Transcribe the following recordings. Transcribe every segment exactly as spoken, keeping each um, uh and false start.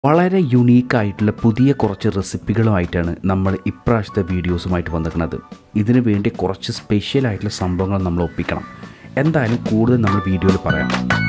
വളരെ യുണീക്കായിട്ടുള്ള പുതിയ കുറച്ച് റെസിപ്പികളുമായിട്ടാണ് നമ്മൾ ഇപ്രാവശ്യത്തെ വീഡിയോസുമായിട്ട് വന്നിരിക്കുന്നത്. ഇതിനു വേണ്ടി കുറച്ച് സ്പെഷ്യൽ ആയിട്ടുള്ള സംഭവങ്ങൾ നമ്മൾ ഒപ്പിക്കണം. എന്തായാലും കൂടുതൽ നമ്മൾ വീഡിയോയിൽ പറയാം.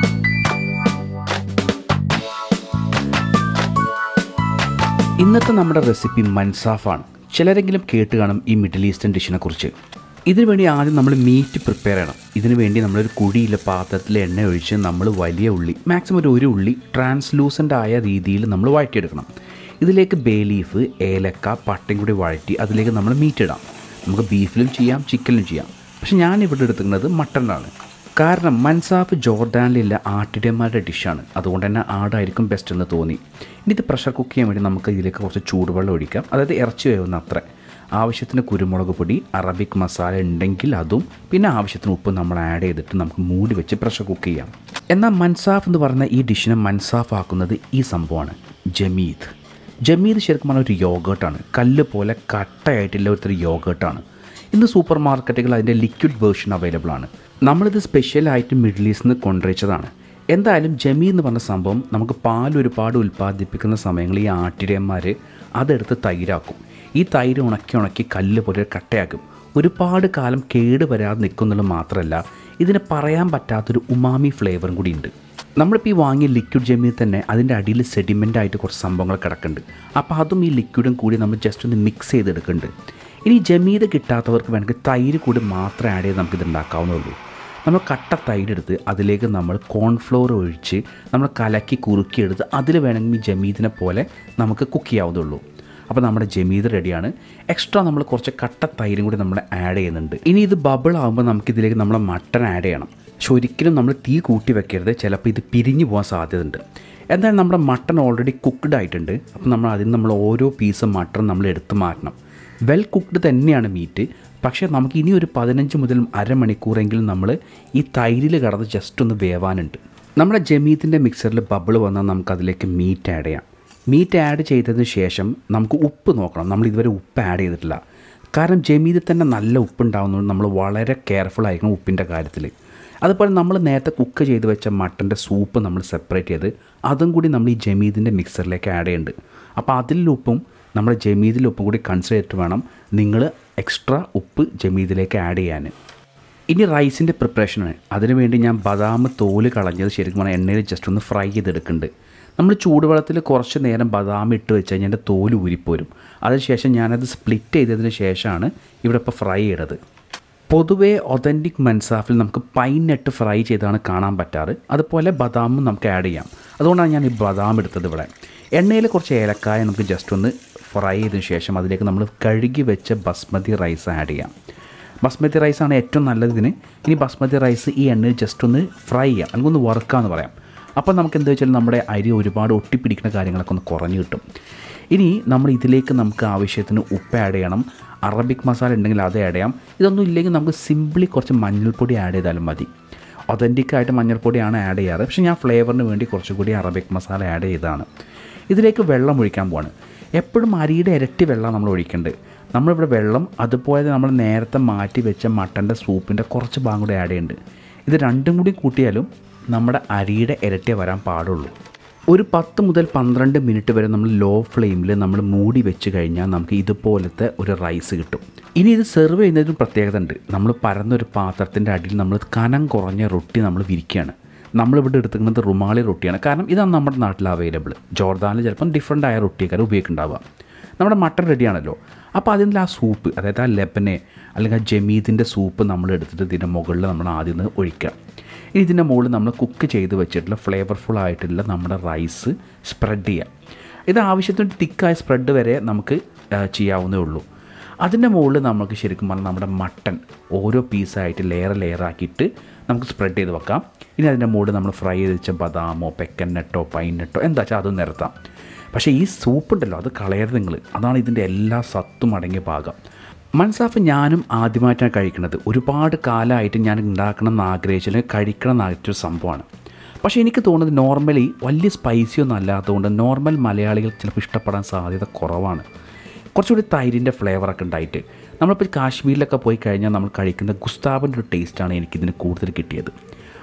ഇന്നത്തെ നമ്മുടെ റെസിപ്പി മൻസാഫാണ്. ചിലരെങ്കിലും കേട്ട് കാണും ഈ മിഡിൽ ഈസ്റ്റേൺ ഡിഷിനെ കുറിച്ച്. ഇതിനു വേണ്ടി ആദ്യം നമ്മൾ മീറ്റ് പ്രിപ്പയർ ചെയ്യണം. ഇതിനു വേണ്ടി നമ്മളൊരു കുഴിയിലെ പാത്രത്തിൽ എണ്ണ ഒഴിച്ച് നമ്മൾ വലിയ ഉള്ളി, മാക്സിമം ഒരു ഒരു ഉള്ളി ട്രാൻസ്ലൂസൻ്റ് ആയ രീതിയിൽ നമ്മൾ വഴറ്റിയെടുക്കണം. ഇതിലേക്ക് ബേ ലീഫ്, ഏലക്ക, പട്ടയും കൂടി വഴറ്റി അതിലേക്ക് നമ്മൾ മീറ്റ് ഇടാം. നമുക്ക് ബീഫിലും ചെയ്യാം, ചിക്കനിലും ചെയ്യാം. പക്ഷേ ഞാനിവിടെ എടുക്കുന്നത് മട്ടനാണ്. കാരണം മൻസാഫ് ജോർഡാനിലുള്ള ആട്ടിടയന്മാരുടെ ഡിഷാണ്. അതുകൊണ്ട് തന്നെ ആടായിരിക്കും ബെസ്റ്റ് എന്ന് തോന്നി. ഇനി ഇത് പ്രഷർ കുക്ക് ചെയ്യാൻ വേണ്ടി നമുക്ക് ഇതിലേക്ക് കുറച്ച് ചൂടുവെള്ളം ഒഴിക്കാം. അതായത് ഇറച്ചി വേവുന്ന അത്ര. ആവശ്യത്തിന് കുരുമുളക് പൊടി, അറബിക് മസാല ഉണ്ടെങ്കിൽ അതും, പിന്നെ ആവശ്യത്തിന് ഉപ്പ് നമ്മൾ ആഡ് ചെയ്തിട്ട് നമുക്ക് മൂടി വെച്ച് പ്രഷർ കുക്ക് ചെയ്യാം. എന്നാൽ മൻസാഫ് എന്ന് പറയുന്ന ഈ ഡിഷിനെ മൻസാഫ് ആക്കുന്നത് ഈ സംഭവമാണ്, ജമീദ്. ജമീദ് ശരിക്കും പറഞ്ഞാൽ ഒരു യോഗേർട്ടാണ്. കല്ല് പോലെ കട്ടയായിട്ടുള്ള ഒരു യോഗേർട്ടാണ്. ഇന്ന് സൂപ്പർ മാർക്കറ്റുകൾ അതിൻ്റെ ലിക്വിഡ് വേർഷൻ അവൈലബിൾ ആണ്. നമ്മളിത് സ്പെഷ്യലായിട്ട് മിഡിൽ ഈസ്റ്റിൽ നിന്ന് കൊണ്ടുവച്ചതാണ്. എന്തായാലും ജമീദ് എന്ന് പറഞ്ഞ സംഭവം നമുക്ക് പാൽ ഒരുപാട് ഉൽപ്പാദിപ്പിക്കുന്ന സമയങ്ങളിൽ ഈ ആട്ടിടയന്മാർ അതെടുത്ത് തൈരാക്കും. ഈ തൈര് ഉണക്കി ഉണക്കി കല്ല് പോലെ കട്ടയാക്കും. ഒരുപാട് കാലം കേട് വരാതെ നിൽക്കുന്നുള്ളത് മാത്രമല്ല, ഇതിന് പറയാൻ പറ്റാത്തൊരു ഉമാമി ഫ്ലേവറും കൂടി ഉണ്ട്. നമ്മളിപ്പോൾ ഈ വാങ്ങിയ ലിക്വിഡ് ജമീദ് തന്നെ അതിൻ്റെ അടിയിൽ സെഡിമെൻ്റ് ആയിട്ട് കുറച്ച് സംഭവങ്ങൾ കിടക്കുന്നുണ്ട്. അപ്പോൾ അതും ഈ ലിക്വിഡും കൂടി നമ്മൾ ജസ്റ്റ് ഒന്ന് മിക്സ് ചെയ്തെടുക്കുന്നുണ്ട്. ഇനി ജമീദ് കിട്ടാത്തവർക്ക് വേണമെങ്കിൽ തൈര് കൂടി മാത്രം ആഡ് ചെയ്ത് നമുക്കിത് ഉണ്ടാക്കാവുന്നുള്ളൂ. നമ്മൾ കട്ട തൈരെടുത്ത് അതിലേക്ക് നമ്മൾ കോൺഫ്ലോർ ഒഴിച്ച് നമ്മൾ കലക്കി കുറുക്കിയെടുത്ത് അതിൽ വേണമെങ്കിൽ ജമീദിനെ പോലെ നമുക്ക് കുക്ക് ചെയ്യാവുന്നുള്ളൂ. അപ്പോൾ നമ്മുടെ ജമീദ് റെഡിയാണ്. എക്സ്ട്രാ നമ്മൾ കുറച്ച് കട്ട തൈരും കൂടി നമ്മൾ ആഡ് ചെയ്യുന്നുണ്ട്. ഇനി ഇത് ബബിൾ ആകുമ്പോൾ നമുക്കിതിലേക്ക് നമ്മളെ മട്ടൺ ആഡ് ചെയ്യണം. പക്ഷെ ഒരിക്കലും നമ്മൾ തീ കൂട്ടി വെക്കരുത്, ചിലപ്പോൾ ഇത് പിരിഞ്ഞു പോകാൻ സാധ്യതയുണ്ട്. എന്തായാലും നമ്മുടെ മട്ടൺ ഓൾറെഡി കുക്ക്ഡ് ആയിട്ടുണ്ട്. അപ്പോൾ നമ്മൾ അതിന് നമ്മൾ ഓരോ പീസ് മട്ടൺ നമ്മൾ എടുത്ത് മാറ്റണം. വെൽ കുക്ക്ഡ് തന്നെയാണ് മീറ്റ്. പക്ഷേ നമുക്ക് ഇനി ഒരു പതിനഞ്ച് മുതൽ അരമണിക്കൂറെങ്കിലും നമ്മൾ ഈ തൈരിൽ കടന്ന് ജസ്റ്റ് ഒന്ന് വേവാനുണ്ട്. നമ്മുടെ ജമീദിൻ്റെ മിക്സറിൽ ബബിൾ വന്നാൽ നമുക്കതിലേക്ക് മീറ്റ് ആഡ് ചെയ്യാം. മീറ്റ് ആഡ് ചെയ്തതിന് ശേഷം നമുക്ക് ഉപ്പ് നോക്കണം. നമ്മൾ ഇതുവരെ ഉപ്പ് ആഡ് ചെയ്തിട്ടില്ല. കാരണം ജമീദിൽ തന്നെ നല്ല ഉപ്പുണ്ടാകുന്നതുകൊണ്ട് നമ്മൾ വളരെ കെയർഫുൾ ആയിരിക്കണം ഉപ്പിൻ്റെ കാര്യത്തിൽ. അതുപോലെ നമ്മൾ നേരത്തെ കുക്ക് ചെയ്ത് വെച്ച മട്ടൻ്റെ സൂപ്പ് നമ്മൾ സെപ്പറേറ്റ് ചെയ്ത് അതും കൂടി നമ്മൾ ഈ ജമീദിൻ്റെ മിക്സറിലേക്ക് ആഡ് ചെയ്യുന്നുണ്ട്. അപ്പോൾ അതിലുള്ള ഉപ്പും നമ്മുടെ ജമീദിലെ ഉപ്പും കൂടി കൺസിഡർ ചെയ്തിട്ട് വേണം നിങ്ങൾ എക്സ്ട്രാ ഉപ്പ് ജമീദിലേക്ക് ആഡ് ചെയ്യാൻ. ഇനി റൈസിൻ്റെ പ്രിപ്പറേഷനാണ്. അതിനുവേണ്ടി ഞാൻ ബദാം തോല് കളഞ്ഞത് ശരിക്കും പറഞ്ഞാൽ എണ്ണയിൽ ജസ്റ്റ് ഒന്ന് ഫ്രൈ ചെയ്തെടുക്കുന്നുണ്ട്. നമ്മൾ ചൂടുവെള്ളത്തിൽ കുറച്ച് നേരം ബദാം ഇട്ട് വെച്ച് കഴിഞ്ഞാൽ എൻ്റെ തോല് ഊരിപ്പോരും. അതിനുശേഷം ഞാനത് സ്പ്ലിറ്റ് ചെയ്തതിന് ശേഷമാണ് ഇവിടെ ഇപ്പോൾ ഫ്രൈ ചെയ്തത്. പൊതുവേ ഒതൻറ്റിക് മൻസാഫിൽ നമുക്ക് പൈൻ നട്ട് ഫ്രൈ ചെയ്താണ് കാണാൻ പറ്റാറ്. അതുപോലെ ബദാമും നമുക്ക് ആഡ് ചെയ്യാം. അതുകൊണ്ടാണ് ഞാൻ ഈ ബദാം എടുത്തത്. ഇവിടെ എണ്ണയിൽ കുറച്ച് ഏലക്കായ നമുക്ക് ജസ്റ്റ് ഒന്ന് ഫ്രൈ ചെയ്തതിന് ശേഷം അതിലേക്ക് നമ്മൾ കഴുകി വെച്ച ബസ്മതി റൈസ് ആഡ് ചെയ്യാം. ബസ്മതി റൈസാണ് ഏറ്റവും നല്ലതിന്. ഇനി ബസ്മതി റൈസ് ഈ എണ്ണയിൽ ജസ്റ്റ് ഒന്ന് ഫ്രൈ ചെയ്യാം, നമുക്കൊന്ന് വറുക്കാമെന്ന് പറയാം. അപ്പോൾ നമുക്ക് എന്താ വെച്ചാൽ നമ്മുടെ അരി ഒരുപാട് ഒട്ടിപ്പിടിക്കുന്ന കാര്യങ്ങളൊക്കെ ഒന്ന് കുറഞ്ഞു കിട്ടും. ഇനി നമ്മൾ ഇതിലേക്ക് നമുക്ക് ആവശ്യത്തിന് ഉപ്പ് ആഡ് ചെയ്യണം. അറബിക് മസാല ഉണ്ടെങ്കിൽ അത് ആഡ് ചെയ്യാം. ഇതൊന്നും ഇല്ലെങ്കിൽ നമുക്ക് സിംപ്ലി കുറച്ച് മഞ്ഞൾപ്പൊടി ആഡ് ചെയ്താലും മതി. ഒതൻറ്റിക്കായിട്ട് മഞ്ഞൾപ്പൊടിയാണ് ആഡ് ചെയ്യാറ്. പക്ഷേ ഞാൻ ഫ്ലേവറിന് വേണ്ടി കുറച്ചുകൂടി അറബിക് മസാല ആഡ് ചെയ്തതാണ്. ഇതിലേക്ക് വെള്ളം ഒഴിക്കാൻ പോവാണ്. എപ്പോഴും അരിയുടെ ഇരട്ടി വെള്ളം നമ്മൾ ഒഴിക്കേണ്ടത്. നമ്മളിവിടെ വെള്ളം അതുപോലെ നമ്മൾ നേരത്തെ മാറ്റി വെച്ച മട്ടൻ്റെ സൂപ്പിൻ്റെ കുറച്ച് ഭാഗം കൂടി ആഡ് ചെയ്യുന്നുണ്ട്. ഇത് രണ്ടും കൂടി കൂട്ടിയാലും നമ്മുടെ അരിയുടെ ഇരട്ടിയേ വരാൻ പാടുള്ളൂ. ഒരു പത്ത് മുതൽ പന്ത്രണ്ട് മിനിറ്റ് വരെ നമ്മൾ ലോ ഫ്ലെയിമിൽ നമ്മൾ മൂടി വെച്ച് കഴിഞ്ഞാൽ നമുക്ക് ഇതുപോലത്തെ ഒരു റൈസ് കിട്ടും. ഇനി ഇത് സെർവ് ചെയ്യുന്നതിന് പ്രത്യേകത ഉണ്ട്. നമ്മൾ പരന്നൊരു പാത്രത്തിൻ്റെ അടിയിൽ നമ്മൾ കനം കുറഞ്ഞ റൊട്ടി നമ്മൾ വിരിക്കുകയാണ്. നമ്മളിവിടെ എടുക്കുന്നത് റുമാലി റൊട്ടിയാണ്. കാരണം ഇതാണ് നമ്മുടെ നാട്ടിൽ അവൈലബിൾ. ജോർദാനിൽ ചിലപ്പം ഡിഫറൻ്റ് ആയ റൊട്ടിയൊക്കെ ഉപയോഗിക്കുന്നുണ്ടാവുക. നമ്മുടെ മട്ടൺ റെഡിയാണല്ലോ. അപ്പോൾ അതിൻ്റെ ആ സൂപ്പ്, അതായത് ആ ലെബനെ അല്ലെങ്കിൽ ആ ജമീദിൻ്റെ സൂപ്പ് നമ്മൾ എടുത്തിട്ട് ഇതിൻ്റെ മുകളിൽ നമ്മൾ ആദ്യം നിന്ന് ഒഴിക്കുക. ഇനി ഇതിൻ്റെ മുകളിൽ നമ്മൾ കുക്ക് ചെയ്ത് വെച്ചിട്ടുള്ള ഫ്ലേവർഫുൾ ആയിട്ടുള്ള നമ്മുടെ റൈസ് സ്പ്രെഡ് ചെയ്യുക. ഇത് ആവശ്യത്തിന് തിക്കായ സ്പ്രെഡ് വരെ നമുക്ക് ചെയ്യാവുന്നേ ഉള്ളൂ. അതിൻ്റെ മുകളിൽ നമുക്ക് ശരിക്കും പറഞ്ഞാൽ നമ്മുടെ മട്ടൺ ഓരോ പീസായിട്ട് ലെയർ ലെയറാക്കിയിട്ട് നമുക്ക് സ്പ്രെഡ് ചെയ്ത് വെക്കാം. ഇനി അതിൻ്റെ മുകളിൽ നമ്മൾ ഫ്രൈ ചെയ്ത് വെച്ച ബദാമോ പെക്കൻ നട്ടോ പൈൻ നട്ടോ എന്താ വെച്ചാൽ അതും നിരത്താം. പക്ഷേ ഈ സൂപ്പ് ഉണ്ടല്ലോ, അത് കളയരുത് നിങ്ങൾ. അതാണ് ഇതിൻ്റെ എല്ലാ സത്തും അടങ്ങിയ ഭാഗം. മൻസാഫ് ഞാനും ആദ്യമായിട്ടാണ് കഴിക്കുന്നത്. ഒരുപാട് കാലമായിട്ട് ഞാൻ ഉണ്ടാക്കണം എന്ന് ആഗ്രഹിച്ചാൽ കഴിക്കണം എന്നായിട്ടൊരു സംഭവമാണ്. പക്ഷേ എനിക്ക് തോന്നുന്നത് നോർമലി വലിയ സ്പൈസിയൊന്നും അല്ലാത്തതുകൊണ്ട് നോർമൽ മലയാളികൾ ചിലപ്പോൾ ഇഷ്ടപ്പെടാൻ സാധ്യത കുറവാണ്. കുറച്ചുകൂടി തൈരിൻ്റെ ഫ്ലേവറൊക്കെ ഉണ്ടായിട്ട് നമ്മളിപ്പോൾ കാശ്മീരിലൊക്കെ പോയി കഴിഞ്ഞാൽ നമ്മൾ കഴിക്കുന്ന ഗുസ്താബിൻ്റെ ഒരു ടേസ്റ്റാണ് എനിക്കിതിന് കൂടുതൽ കിട്ടിയത്.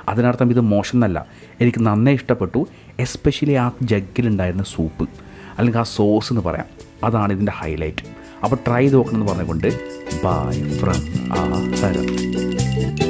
അതിനർത്ഥം ഇത് മോശം എന്നല്ല, എനിക്ക് നന്നേ ഇഷ്ടപ്പെട്ടു. എസ്പെഷ്യലി ആ ജഗ്ഗിലുണ്ടായിരുന്ന സൂപ്പ് അല്ലെങ്കിൽ ആ സോസ് എന്ന് പറയാം, അതാണ് ഇതിൻ്റെ ഹൈലൈറ്റ്. അപ്പോൾ ട്രൈ ചെയ്ത് നോക്കണമെന്ന് പറഞ്ഞുകൊണ്ട് ബൈ ഫ്രം ആഹാരം.